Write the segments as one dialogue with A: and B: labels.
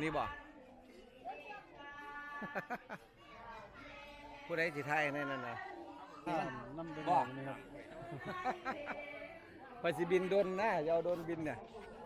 A: นี่บ่ ผู้ใดสิไทยนั่นน่ะ
B: น้ำเดือดนี่ครับ
A: ไปสิบินโดนนะอย่าเอาโดนบินเนี่ย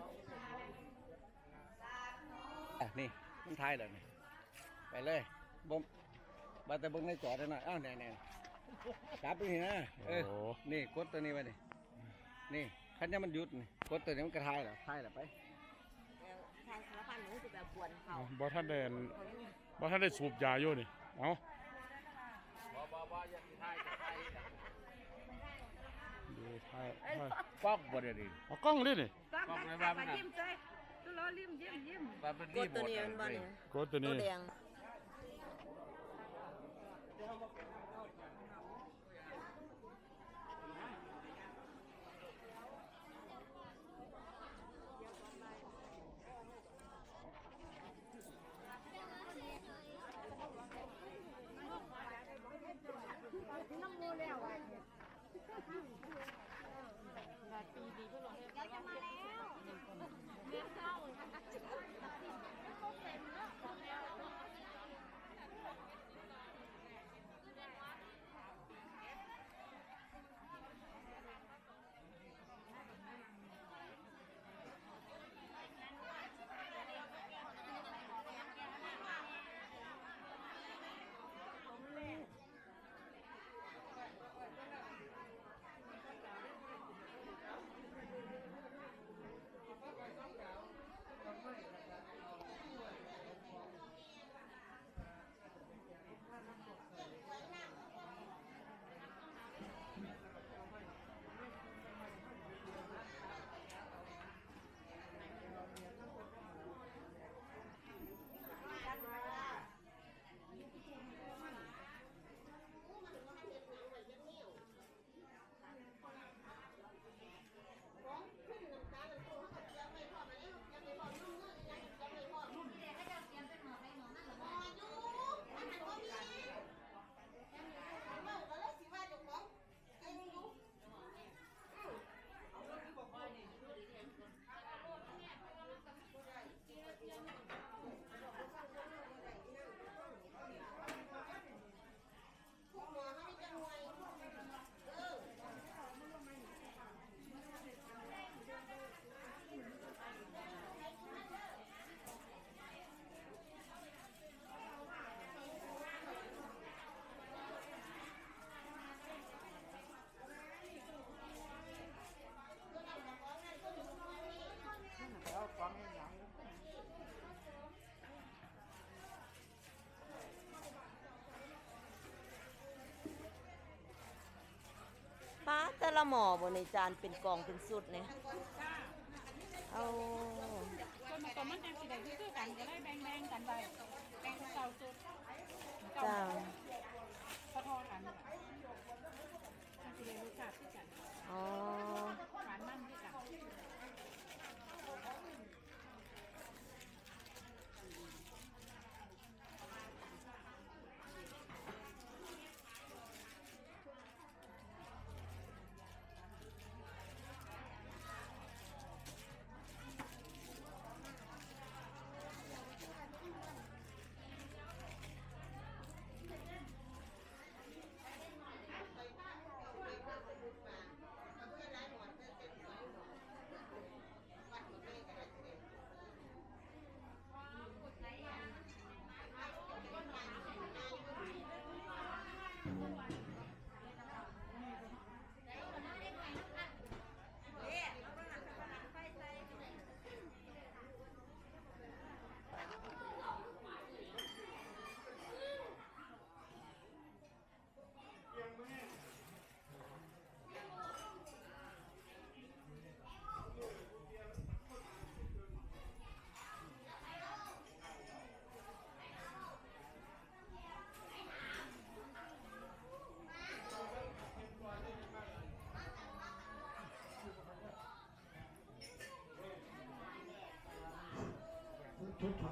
A: นี่มันไทยแล้วนี่ไปเลยบ่บาแต่บ่งในจอดหน่อยอ้าวแน่ๆจับไปนี่นะนี่กดตัวนี้ไว้นี่คันนี้มันหยุดนี่กดตัวนี้มันกระทายเหรอทายเหรอไป
C: ทางสารพันหนูจะแบบปวดเขา
B: บ่ท่านได้สูบยาอยู่นี่เอา
A: บ่อย่าสิทายจะทาย
B: ดูท้าย
A: กล้องบ่ได้ดิ
B: เอากล้องดินี่
C: กล้องเลยว่ามันยิ้มเลยตัวล้อยิ้ม
A: กดตัวนี้มันบ่นี่
B: กดตัวนี้
C: ตัวแดงน้ำมูแล้วอ่ะปีดีเพื่อนเราเนี่ยจะมาแล้วเลี้ยงเข้าป้าแต่ละหมอบนในจานเป็นกองเป็นสุดเนี่ยเอา
D: ตัวมันจะสิได้คือกันก็เลยแบ่งกันไปแบ่งเก่าสุด
C: จ้า
D: พอกันมันสิได้รสชาติคือกัน
C: อ๋อ
D: หวานมันคือกัน
E: ทุกข์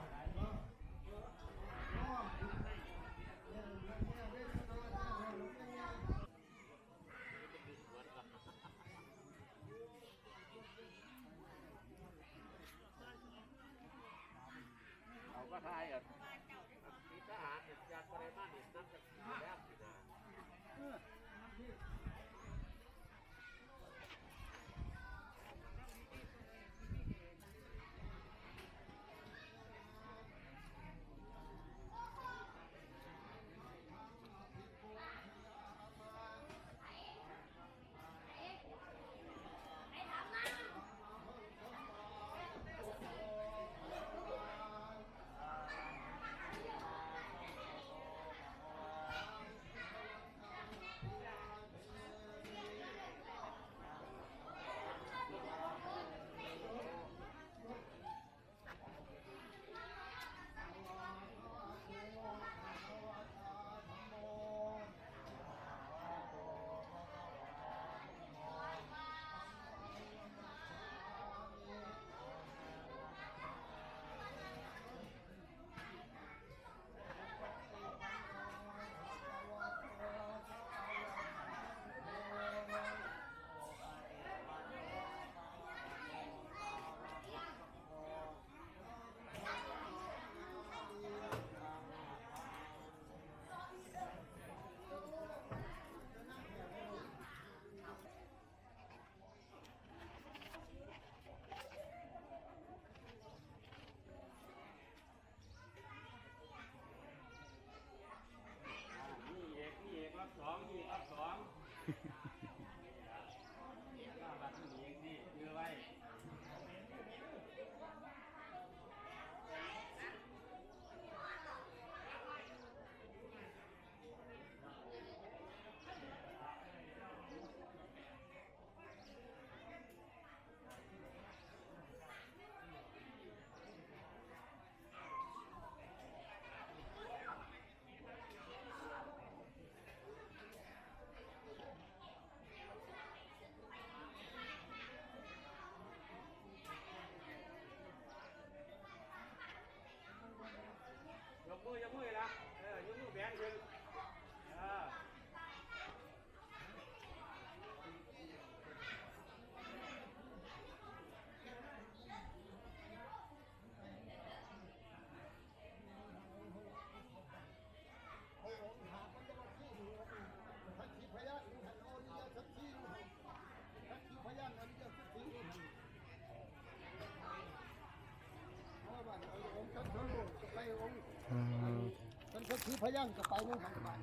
A: มันก็คือพยังกับไปนั่งทางบ้าน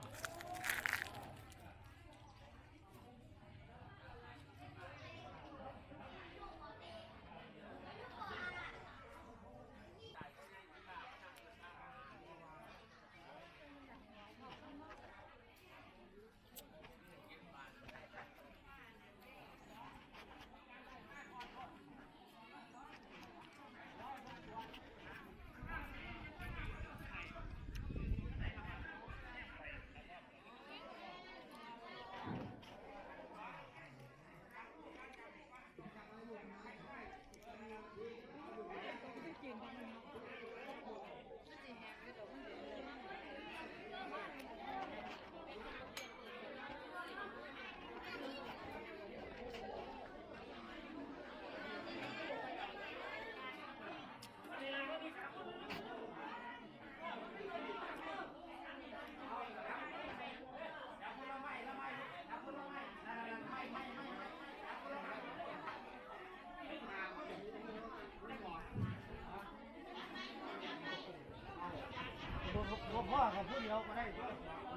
A: พ่อเขาพูดเดียวก็ได้ตัว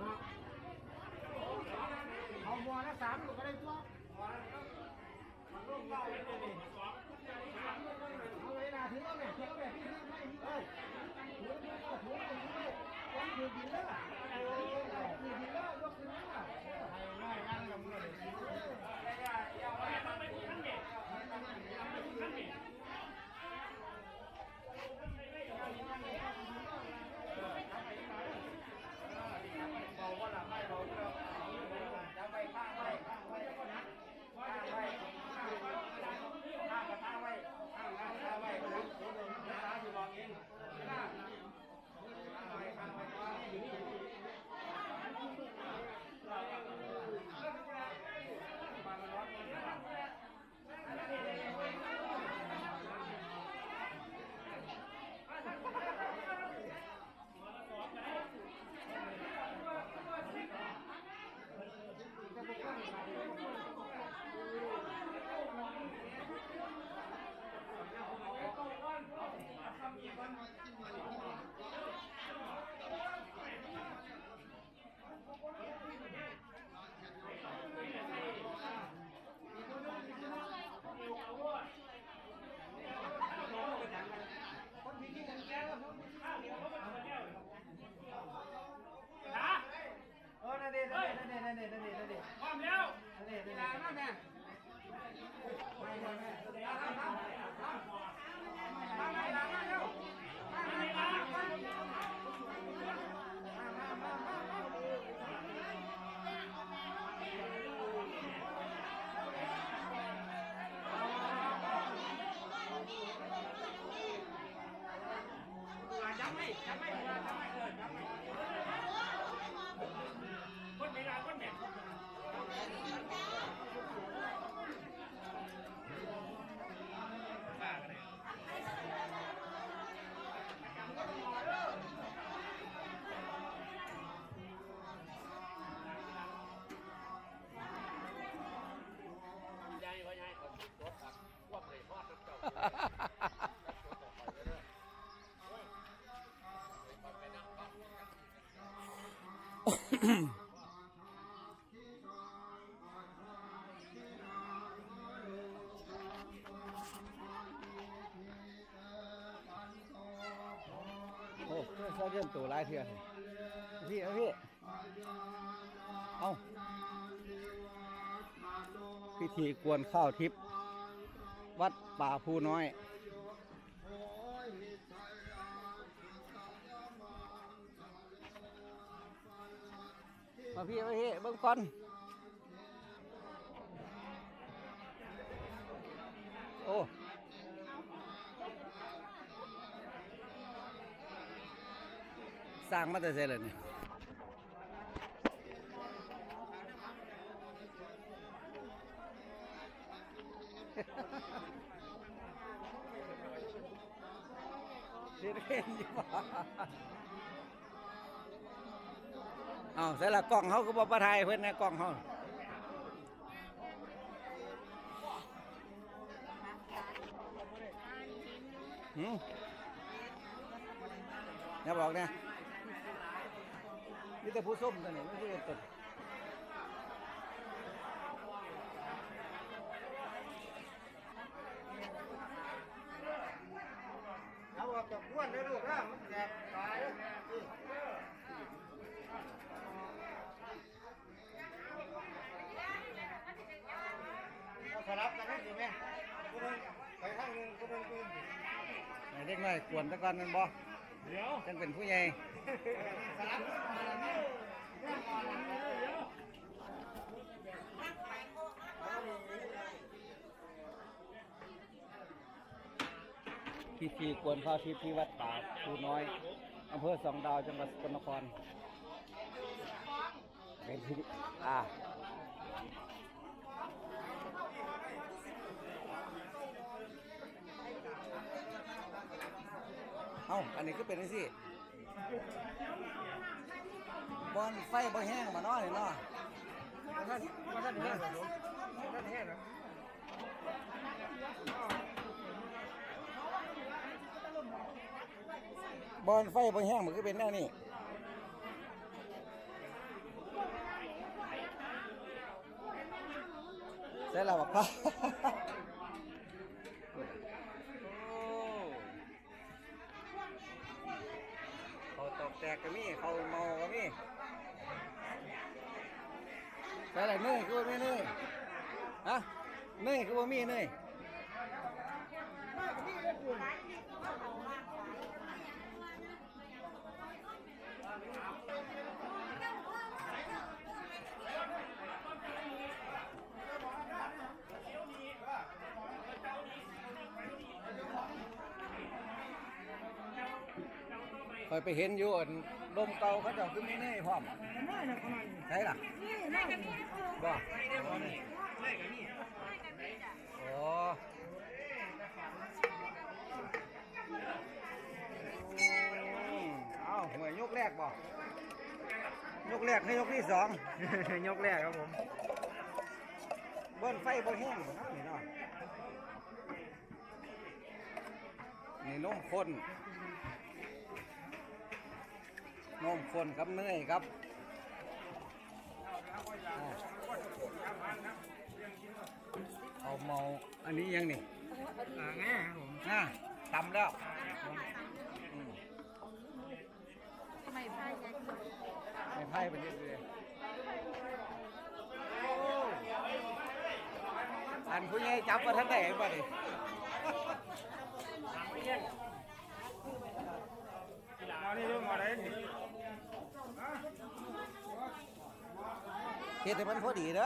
A: เอาบัวละ3ก็ได้ตัวเอาเวลาถึงแล้วเนี่ยถึงแล้วเนี่ยพี่ไม่เอ้ยถึงแล้วถึงแล้วถึงดินแล้วถึงดินแล้วยกขึ้นแล้วให้ง่ายงั้นละมือเลยต้องไปทั้งเด็กทั้งเด็กบอกว่าหลังไม่เราจะไปข้างไว้ข้างไว้ข้างไว้ข้างกับข้างไว้ข้างไว้น้าอยู่บอกเองข้างไว้ข้างไว้อยู่นี่
B: พร้อมแล้ว
A: โอ้เพื่อนเขาเริ่มตัวลายเถื่อนพี่เอาพิธีกวนข้าวทิพย์วัดป่าภูน้อยมาพี่เบิ่งก่อนโอ้สร้างมาแต่เสร็จเลยนี่เห็นอยู่ป่ะอ้าวเสร็จละกล้องเขาก็บอกประทายเพื่อนนะกล้องเขาอย่าบอกเนี่ยนี่แต่ผู้ส้มตัวนี้ไม่ใช่ตัวเอาออกจากบ้านได้ลูกนะมันแสบตายสลับกันได้สิแม่กูนึงไปข้างนึงกูนึงเด็กน้อยกวนตะกอนนั่นบ่เดี๋ยวฉันเป็นผู้ใหญ่พิธีกวนข้าวทิพย์ที่วัดป่าภูน้อยอำเภอสองดาวจังหวัดสกลนครเป็นที่อันนี้ก็เป็นสิบอลไฟบ่แห้งมาน้อยเนาะท่านแห้งเหรอท่านแห้งเหรอบอลไฟบ่แห้งมันก็เป็นแน่นี่เสร็จแล้วบอกพ่อแตกก็มีเขาเมาก็มีใส่อะไรเนยคือว่าไม่เนยฮะเนยคือว่ามีเนยคอยไปเห็นอยู่ลมเก่าเขาจะขึ้นไม่แน่พร้อมใช่ล่ะบ่โอ้เอาหัวยกแรกบ่ยกแรกให้ยกที่สองยกแรกครับผมเบิ้ลไฟบ่แห้งบ่ครับนี่เนาะนี่นมข้นครับเนยครับเอาเมาอันนี้ยังนี่ง่าครับผมตำแล้ว
C: ทำไมไพ่ไง
A: ไม่ไพ่เป็นยังไงอันผู้ใหญ่จับมาทันได้บ่ดิเฮ็ดให้มันพอดีเด้อ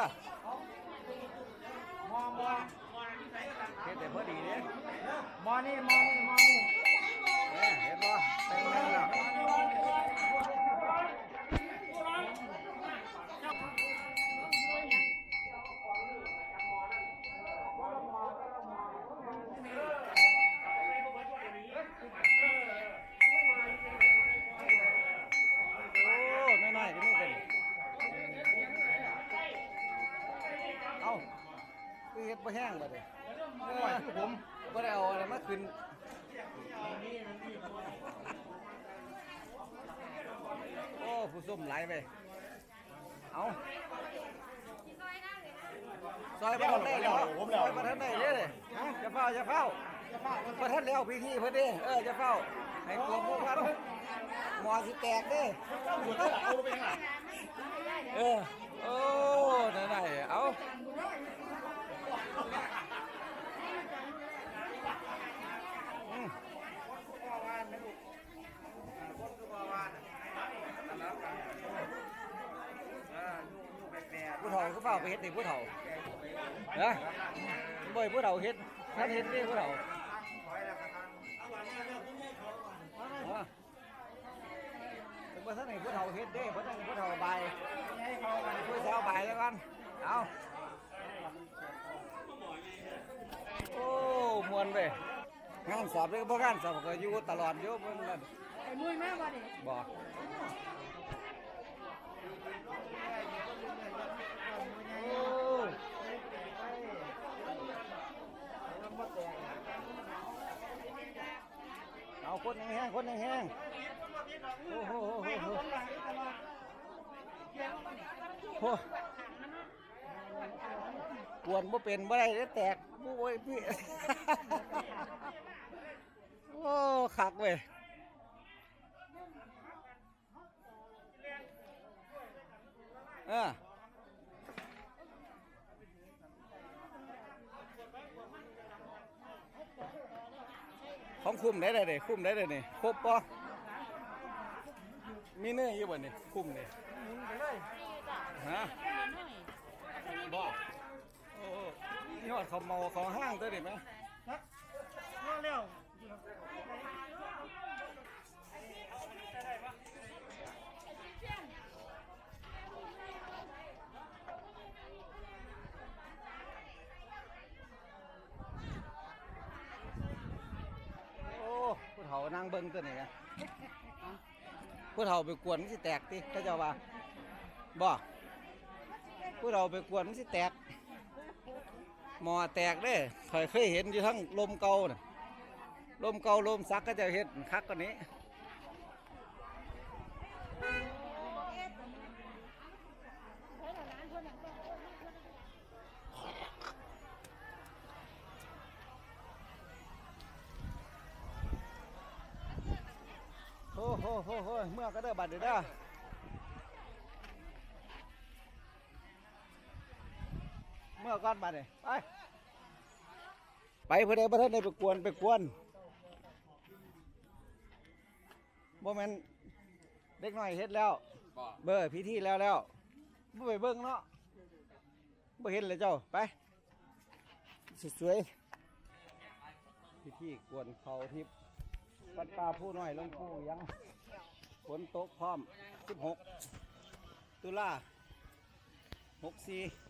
A: เฮ็ดให้พอดีเด้อมอนี่เห็นบ่เป็นไงล่ะน้อยๆก็มีเป็นเอาคือเฮ็ดบ่แห้งบ่เด้คือผมบ่ได้เอาอะไรมาขึ้นโอ้ผู้ส้มหลายไปเอาซอยบ่ทันได้แล้วซอยบ่ทันได้เด้อจะเฝ้าบ่ทันแล้วพิธีเพิ่นเด้จะเฝ้าให้กลัวหมู่กันหมอสิแตกเด้โอ้ไหนเอาผู้เฒ่าก็เฝ้าไปเฮ็ดนี่ผู้เฒ่านะบ่อยผู้เฒ่าเฮ็ดท่านเฮ็ดนี่ผู้เฒ่าถึงว่าท่านไหนผู้เฒ่าเฮ็ดเด้เพราะท่านผู้เฒ่าใบผู้เฒ่าใบแล้วกันเอาโอ้มวนไปงานสอบเลยเพราะงานสอบก็อยู่ตลอดอยู่เพิ่นนั่น
D: ไอ้มุ้ยแม่บ่ดิ
A: บ่เอาคนแห้งโอ้โหกวนบ่เป็นบ่ได้ได้แตกบ่โอ้ยพี่ โอ้คักเว้ยของคุมได้เลยคุมได้เลยนี่ครบปะมีเนื้ออยู่บ่นี่คุมนี่ฮะบ่โอ้นี่หอดเขาเมาเขาห้างตัวดิไหมผู้เฒ่านั่งเบิ้งตัวนี้นะผู้เฒ่าไปกวนมันสิแตกติเขาเจ้าว่าบ่ผู้เฒ่าไปกวนมันสิแตกหมอแตกเด้เคยเห็นอยู่ทั้งลมเก่าน่ะลมเก่าลมซักก็จะเห็นคักกว่านี้โอ้โหเมื่อก็เด้อบัดเด้อเมื่อก่อนบัดเลยไปเพื่อได้ประเทศได้ไปกวนบ่แม่นเด็กน้อยเฮ็ดแล้วเบอร์พิธีแล้วบ่ไปเบิ่งเนาะบ่เห็นเลยเจ้าไปสวยๆพิธีกวนเขาทิพย์วัดป่าผู้น้อยหลวงปู่ยังฝนตกพร้อม16 ตุลา64